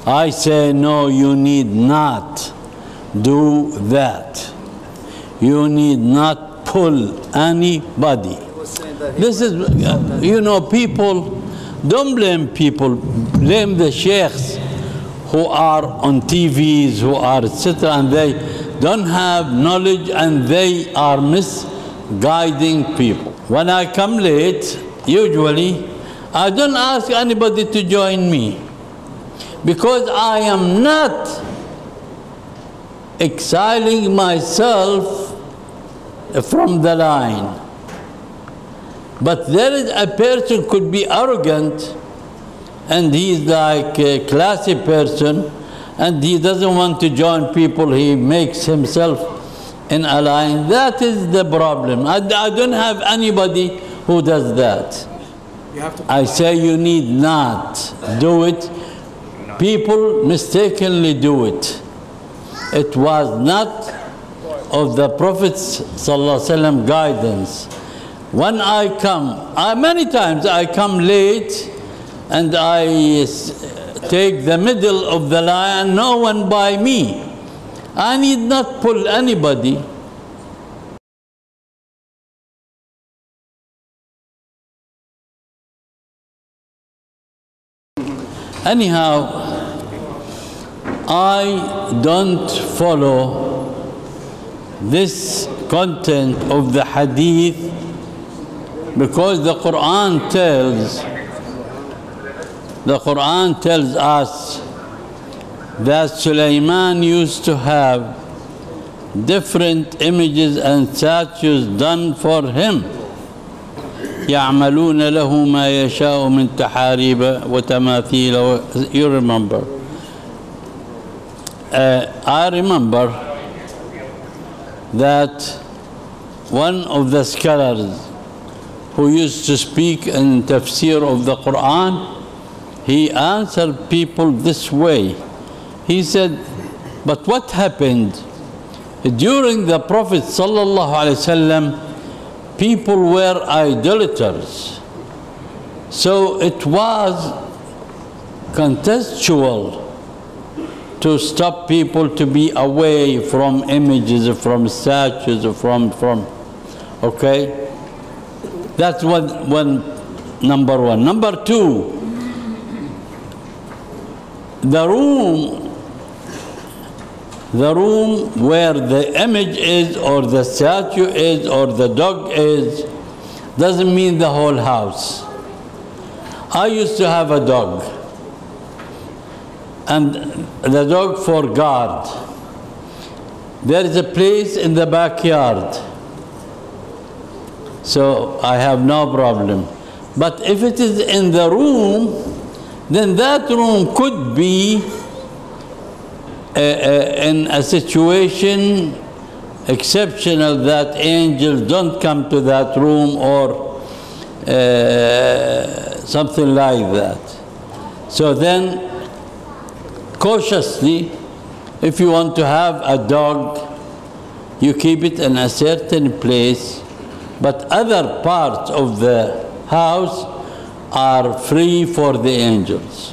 I say, no, you need not do that. You need not pull anybody. This is, you know, people, don't blame people, blame the sheikhs who are on TVs, who are etc., and they don't have knowledge and they are misguiding people. When I come late, usually, I don't ask anybody to join me because I am not exiling myself from the line. But there is a person could be arrogant and he's like a classy person and he doesn't want to join people, he makes himself in a line. That is the problem. I don't have anybody who does that. I say you need not do it. People mistakenly do it. It was not of the Prophet's ﷺ guidance. When I come, many times I come late and I take the middle of the line, no one by me. I need not pull anybody. Anyhow, I don't follow this content of the hadith because the Quran tells us that Sulaiman used to have different images and statues done for him. يعملون له ما يشاء من تحاريب وتماثيل. You remember. I remember that one of the scholars who used to speak in tafsir of the Quran, he answered people this way. He said, but what happened? During the Prophet ﷺ, people were idolaters. So it was contextual to stop people to be away from images, from statues, okay? That's one, number one. Number two, the room where the image is or the statue is or the dog is doesn't mean the whole house. I used to have a dog, and the dog for guard. There is a place in the backyard, so I have no problem. But if it is in the room, then that room could be in a situation exceptional that angels don't come to that room or something like that. So then, cautiously, if you want to have a dog, you keep it in a certain place, but other parts of the house are free for the angels.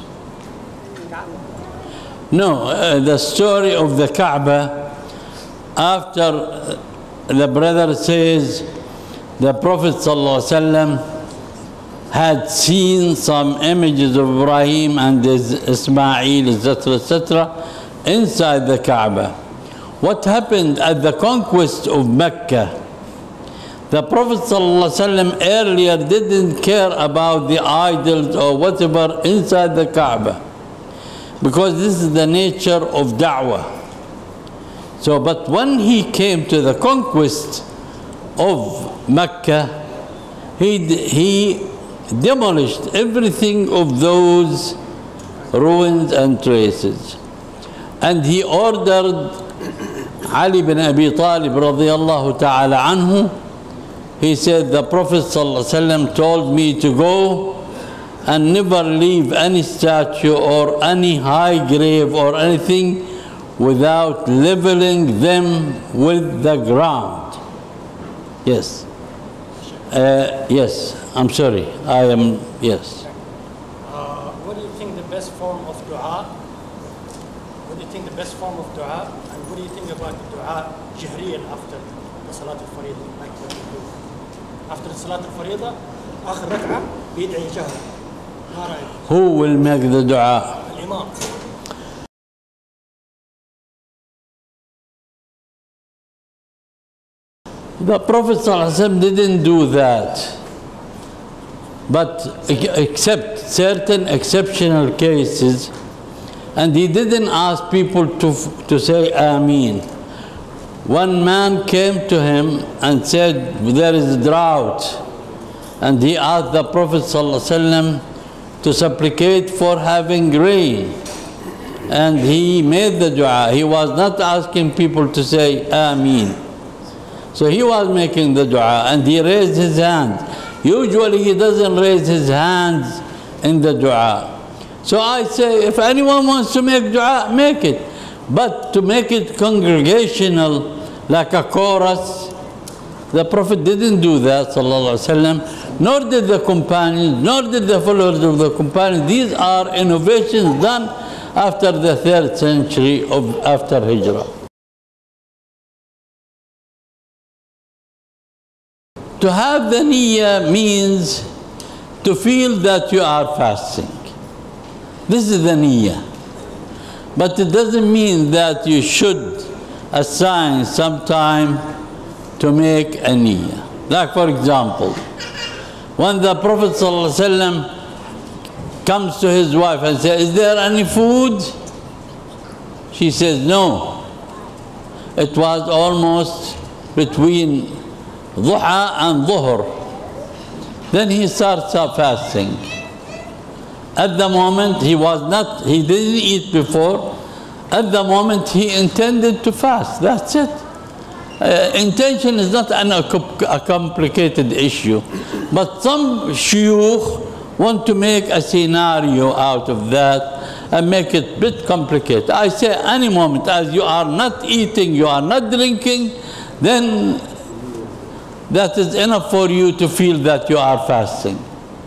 No, the story of the Kaaba, after the brother says the Prophet ﷺ had seen some images of Ibrahim and Ismail, etc., inside the Kaaba. What happened at the conquest of Mecca? The Prophet ﷺ earlier didn't care about the idols or whatever inside the Kaaba, because this is the nature of da'wah. So, but when he came to the conquest of Mecca, he demolished everything of those ruins and traces. And he ordered Ali bin Abi Talib radiyallahu ta'ala anhu, he said, the Prophet ﷺ told me to go and never leave any statue or any high grave or anything without leveling them with the ground. Yes. Yes, I'm sorry. What do you think the best form of dua what do you think the best form of dua, and what do you think about the dua jahriyan after the Salat al-Fariḍa, like what you do? After the Salat al-Fariḍa, آخر ركعة بيدعي جهر. ما رأيك؟ Who will make the dua? الإمام. The Prophet ﷺ didn't do that. But except certain exceptional cases, and he didn't ask people to say Ameen. One man came to him and said, there is drought. And he asked the Prophet ﷺ to supplicate for having rain. And he made the dua. He was not asking people to say Ameen. So he was making the dua and he raised his hand. Usually he doesn't raise his hands in the dua. So I say, if anyone wants to make dua, make it. But to make it congregational, like a chorus, the Prophet didn't do that, sallallahu alaihi wasallam, nor did the companions, nor did the followers of the companions. These are innovations done after the 3rd century after Hijrah. To have the niyyah means to feel that you are fasting. This is the niyyah. But it doesn't mean that you should assign some time to make a niyyah. Like for example, when the Prophet ﷺ comes to his wife and says, is there any food? She says, no. It was almost between Duha and Dhuhr. Then he starts fasting. At the moment he didn't eat before. At the moment he intended to fast. That's it. Intention is not a complicated issue. But some shuyukh want to make a scenario out of that and make it a bit complicated. I say any moment, as you are not eating, you are not drinking, then that is enough for you to feel that you are fasting.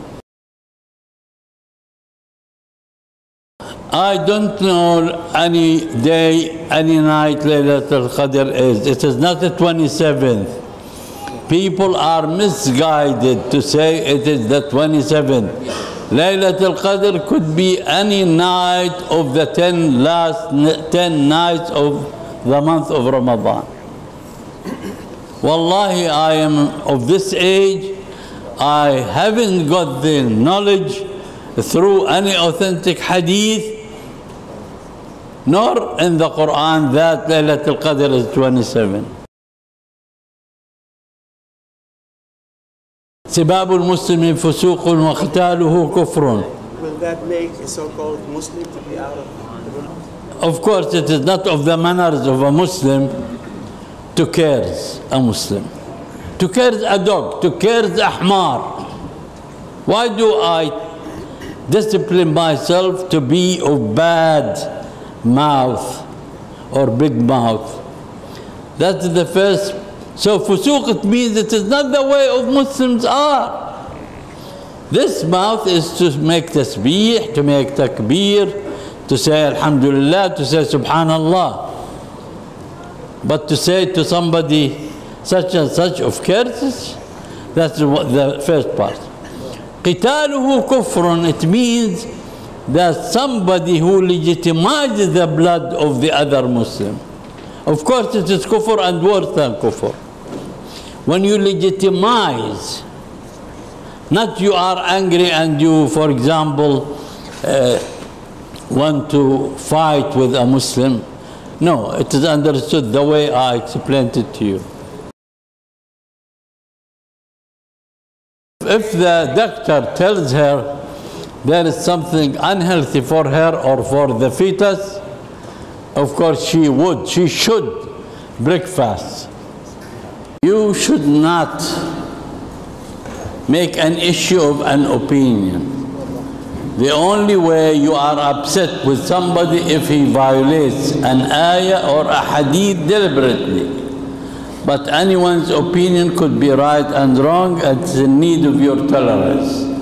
I don't know any day, any night Laylatul Qadr is. It is not the 27th. People are misguided to say it is the 27th. Laylatul Qadr could be any night of the 10 nights of the month of Ramadan. Wallahi, I am of this age, I haven't got the knowledge through any authentic hadith, nor in the Quran that Laylatul Qadr is 27. سباب المسلم فسوق وقتاله كفر. Will that make a so-called Muslim to be out of the Ummah? Of course, it is not of the manners of a Muslim to curse a Muslim, to curse a dog, to curse a ahmar. Why do I discipline myself to be of bad mouth or big mouth? That's the first. So fusuq, it means it is not the way of Muslims are. This mouth is to make tasbih, to make takbir, to say alhamdulillah, to say subhanallah. But to say to somebody such and such of curses, that's the first part. قِتَالُهُ كُفْرٌ, it means that somebody who legitimizes the blood of the other Muslim. Of course it is kufr and worse than kufr. When you legitimize, not you are angry and you, for example, want to fight with a Muslim. No, it is understood the way I explained it to you. If the doctor tells her there is something unhealthy for her or for the fetus, of course she should break fast. You should not make an issue of an opinion. The only way you are upset with somebody if he violates an ayah or a hadith deliberately. But anyone's opinion could be right and wrong, and it's in need of your tolerance.